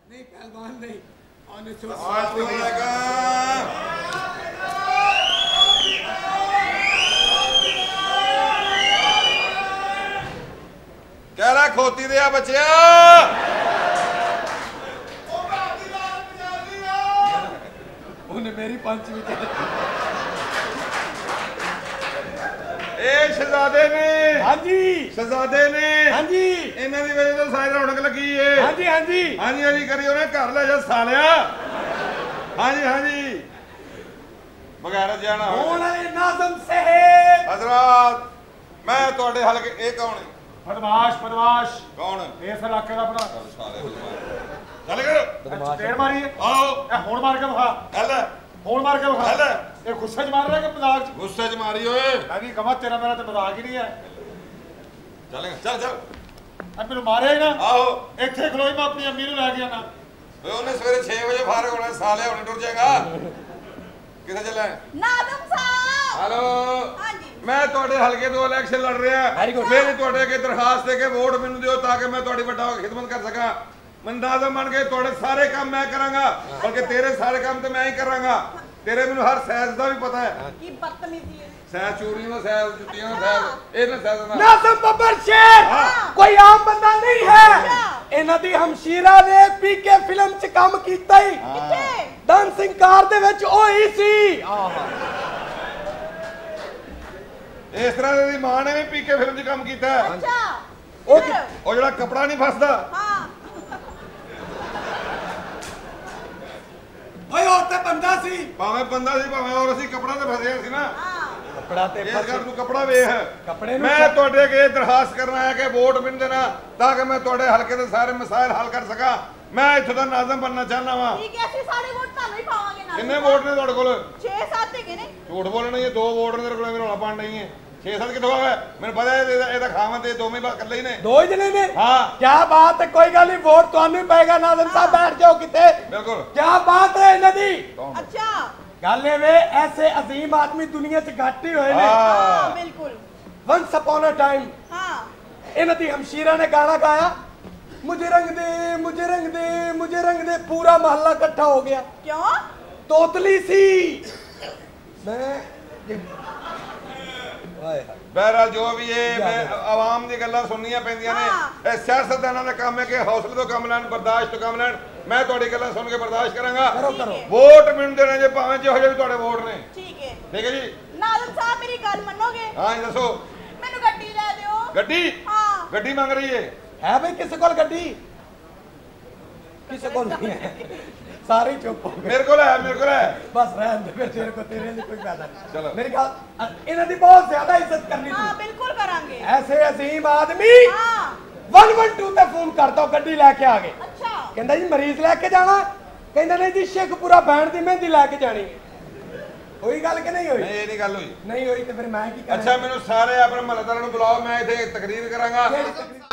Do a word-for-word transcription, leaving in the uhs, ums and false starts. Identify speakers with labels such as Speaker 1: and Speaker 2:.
Speaker 1: नहीं पहलवान नहीं
Speaker 2: कह रहा खोती दिया बच्चिया
Speaker 1: उन्हें मेरी पंच भी
Speaker 2: शहजादे ने
Speaker 1: हाँ जी
Speaker 2: शहजादे ने
Speaker 1: हाँ जी
Speaker 2: इन्हां दी वजह तो सारी रौनक लगी है
Speaker 1: हाँ जी हाँ जी
Speaker 2: हाँ जी हाँ जी करियो ने घर ले जा सालिया हाँ जी हाँ जी बगैर जाना
Speaker 1: नाज़म साहब
Speaker 2: हजरात मैं तुहाडे हलके ए कौन है
Speaker 1: बदमाश बदमाश
Speaker 2: कौन
Speaker 1: इस इलाके का बड़ा
Speaker 2: साले चल कर
Speaker 1: पेड़ मारिए
Speaker 2: आओ
Speaker 1: ए होड़ मार के बखा
Speaker 2: हल
Speaker 1: होड़ मार के बखा
Speaker 2: हल
Speaker 1: ये गुस्से च मार रहा है कि मजाक च
Speaker 2: गुस्से च मारी ओए
Speaker 1: मैं भी कमा तेरा मेरा तो मजाक ही नहीं है
Speaker 2: चल चल चल
Speaker 1: अब मैंने मारे ही ना
Speaker 2: आओ
Speaker 1: इतने खलोई मैं अपनी अम्मी ਨੂੰ ਲੈ ਗਿਆ ਨਾ
Speaker 2: ਓਏ ਉਹਨੇ ਸਵੇਰੇ ਛੇ ਵਜੇ ਫਾਰਗ ਹੋਣਾ ਸਾਲਿਆ ਹੁਣੇ ਟੁਰ ਜਾਏਗਾ ਕਿੱਥੇ ਚੱਲਾ
Speaker 3: ਨਾਜ਼ਮ ਸਾਹਿਬ
Speaker 2: ਹੈਲੋ
Speaker 3: ਹਾਂਜੀ
Speaker 2: मैं ਤੁਹਾਡੇ ਹਲਕੇ ਤੋਂ ਇਲੈਕਸ਼ਨ ਲੜ ਰਿਹਾ ਮੇਰੀ ਤੁਹਾਡੇ ਅੱਗੇ ਦਰਖਾਸਤ ਹੈ ਕਿ ਵੋਟ ਮੈਨੂੰ ਦਿਓ ਤਾਂ ਕਿ ਮੈਂ ਤੁਹਾਡੀ ਵੱਡਾ ਖਿਦਮਤ ਕਰ ਸਕਾਂ ਮੈਂ ਨਾਜ਼ਮ ਬਣ ਕੇ ਤੁਹਾਡੇ ਸਾਰੇ ਕੰਮ ਮੈਂ ਕਰਾਂਗਾ ਬਲਕਿ ਤੇਰੇ ਸਾਰੇ ਕੰਮ ਤੇ ਮੈਂ ਹੀ ਕਰਾਂਗਾ ਤੇਰੇ ਮੈਨੂੰ ਹਰ ਸਾਇਜ਼ ਦਾ ਵੀ ਪਤਾ ਹੈ
Speaker 3: ਕੀ ਬਦਤਮੀਜ਼ੀ ਹੈ
Speaker 2: ਸਾਇਜ਼ ਚੂੜੀਆਂ ਦਾ ਸਾਇਜ਼ ਜੁੱਤੀਆਂ ਦਾ ਸਾਇਜ਼ ਇਹ ਨਾ ਸਾਇਜ਼ ਦਾ
Speaker 1: नाज़म बब्बर शेर कोई आम बंदा नहीं है ਇਹਨਾਂ ਦੀ ਹਮਸ਼ੀਰਾ ਨੇ ਪੀਕੇ ਫਿਲਮ ਚ ਕੰਮ ਕੀਤਾ ਹੀ
Speaker 3: ਕਿੱਥੇ
Speaker 1: ਡਾਂਸਿੰਗ ਕਾਰ ਦੇ ਵਿੱਚ ਉਹ ਹੀ ਸੀ
Speaker 2: ਇਸ ਤਰ੍ਹਾਂ ਦੀ ਮਾਂ ਨੇ ਵੀ ਪੀਕੇ ਫਿਲਮ 'ਚ ਕੰਮ ਕੀਤਾ ਹੈ
Speaker 3: ਅੱਛਾ
Speaker 1: ਉਹ
Speaker 2: ਉਹ ਜਿਹੜਾ ਕਪੜਾ ਨਹੀਂ ਫਸਦਾ
Speaker 3: ਹਾਂ
Speaker 1: ਓਏ ਉਹ ਤੇ ਬੰਦਾ ਸੀ
Speaker 2: ਭਾਵੇਂ ਬੰਦਾ ਸੀ ਭਾਵੇਂ ਔਰ ਅਸੀਂ ਕਪੜਾ ਤੇ ਫਸਿਆ ਸੀ ਨਾ
Speaker 3: ਹਾਂ
Speaker 1: ਕਪੜਾ ਤੇ
Speaker 2: ਇਸ ਗੱਲ ਨੂੰ ਕਪੜਾ ਵੇਖ
Speaker 1: ਕਪੜੇ ਨੂੰ
Speaker 2: ਮੈਂ ਤੁਹਾਡੇ ਅੱਗੇ ਦਰਖਾਸਤ ਕਰਨ ਆਇਆ ਕਿ ਵੋਟ ਮੈਨੂੰ ਦੇਣਾ ਤਾਂ ਕਿ ਮੈਂ ਤੁਹਾਡੇ ਹਲਕੇ ਦੇ ਸਾਰੇ ਮਸਾਇਲ ਹੱਲ ਕਰ ਸਕਾਂ ਮੈਂ ਇੱਥੋਂ ਦਾ ਨਾਜ਼ਮ ਬਣਨਾ ਚਾਹੁੰਦਾ ਵਾਂ
Speaker 3: ਠੀਕ ਹੈ ਅਸੀਂ ਸਾਰੇ ਵੋਟ ਤੁਹਾਨੂੰ ਹੀ ਪਾਵਾਂਗੇ ਨਾ
Speaker 2: ਕਿੰਨੇ ਵੋਟ ਨੇ ਤੁਹਾਡੇ ਕੋਲ
Speaker 3: ਛੇ ਸੱਤ ਹੈਗੇ ਨੇ
Speaker 2: ਝੂਠ ਬੋਲਣਾ ਇਹ ਦੋ ਵੋਟ ਨੇ ਤੇਰੇ ਕੋਲ ਰੌਲਾ ਪਾਣ ਨਹੀਂ ਹੈ ਛੇ ਸੱਤ ਕਿੱਥੋਂ ਆਵੇ ਮੈਨੂੰ ਪਤਾ ਇਹਦਾ ਇਹਦਾ ਖਾਵਾਂ ਤੇ ਦੋਵੇਂ ਬਾ ਇਕੱਲੇ ਹੀ ਨੇ
Speaker 1: ਦੋ ਹੀ ਜਣੇ ਨੇ
Speaker 2: ਹਾਂ
Speaker 1: ਕੀ ਬਾਤ ਹੈ ਕੋਈ ਗੱਲ ਨਹੀਂ ਵੋਟ ਤੁਹਾਨੂੰ ਹੀ ਪਏਗਾ ਨਾਜ਼ਮ ਸਾਹਿਬ बैठ जाओ किथे
Speaker 2: ਬਿਲਕੁਲ
Speaker 1: ਕੀ ਬਾਤ ਹੈ ਇਹਨਾਂ ਦੀ
Speaker 3: ਅੱਛਾ
Speaker 1: ਗੱਲ ਇਹ ਵੇ ਐਸੇ ਅਜ਼ੀਮ ਆਦਮੀ ਦੁਨੀਆ 'ਚ ਘੱਟ ਹੀ ਹੋਏ ਨੇ
Speaker 3: ਹਾਂ ਬਿਲਕੁਲ
Speaker 1: ਵਨਸ ਅਪਨ ਅ ਟਾਈਮ
Speaker 3: ਹਾਂ
Speaker 1: ਇਹਨਾਂ ਦੀ ਹਮਸ਼ੀਰਾ ਨੇ ਗਾਣਾ ਗਾਇਆ मुझे रंग दे मुझे रंग दे मुझे रंग दे पूरा मोहल्ला इकट्ठा हो गया
Speaker 3: क्यों
Speaker 1: तोतली सी मैं
Speaker 2: ਬਹਿਰਹਾਲ ਜੋ ਵੀ ਇਹ ਆਵਾਮ ਦੀ ਗੱਲਾਂ ਸੁਣਨੀਆਂ ਪੈਂਦੀਆਂ ਨੇ ਇਹ ਸਿਆਸਤਦਾਨਾਂ ਦਾ ਕੰਮ ਹੈ ਕਿ ਹੌਸਲੇ ਤੋਂ ਕੰਮ ਲੈਣ ਬਰਦਾਸ਼ਤ ਤੋਂ ਕੰਮ ਲੈਣ ਮੈਂ ਤੁਹਾਡੀ ਗੱਲਾਂ ਸੁਣ ਕੇ ਬਰਦਾਸ਼ਤ ਕਰਾਂਗਾ
Speaker 1: ਕਰੋ ਕਰੋ
Speaker 2: ਵੋਟ ਮੈਨੂੰ ਦੇਣਾ ਜੇ ਭਾਵੇਂ ਜਿਹੋ ਜਿਹੇ ਵੀ ਤੁਹਾਡੇ ਵੋਟ ਨੇ
Speaker 3: ਠੀਕ ਹੈ
Speaker 2: ਠੀਕ ਹੈ ਜੀ
Speaker 3: ਨਾਜ਼ਮ ਸਾਹਿਬ ਮੇਰੀ ਗੱਲ ਮੰਨੋਗੇ
Speaker 2: ਹਾਂ ਜੀ ਦੱਸੋ
Speaker 3: ਮੈਨੂੰ ਗੱਡੀ ਲੈ ਦਿਓ
Speaker 2: ਗੱਡੀ
Speaker 3: ਹਾਂ
Speaker 2: ਗੱਡੀ ਮੰਗ ਰਹੀ ਹੈ
Speaker 1: है भाई किसी को गड्डी किसी को नहीं है सारे ही चुप हो गए
Speaker 2: मेरे को है मेरे को है
Speaker 1: बस रहने दे फिर तेरे को तेरे लिए कोई फायदा नहीं
Speaker 2: चलो
Speaker 1: मेरी ख्याल इन्हें दी बहुत ज्यादा इज्जत करनी
Speaker 3: हाँ
Speaker 1: थी
Speaker 3: बिल्कुल करांगे
Speaker 1: ऐसे अजीम आदमी
Speaker 3: हाँ
Speaker 1: वन वन टू ते फोन कर दो गड्डी लेके आ गए
Speaker 3: अच्छा
Speaker 1: कहंदा जी मरीज लेके जाना कहंदा नहीं जी शेखपुरा बैंड दी मेहंदी लेके जानी होई गल कि नहीं होई
Speaker 2: नहीं ये नहीं गल हुई
Speaker 1: नहीं होई तो फिर मैं की कਰਾਂ
Speaker 2: अच्छा मैनू सारे अपने महल्लेदारां नूं बुलाओ मैं इत्थे तकरीर करांगा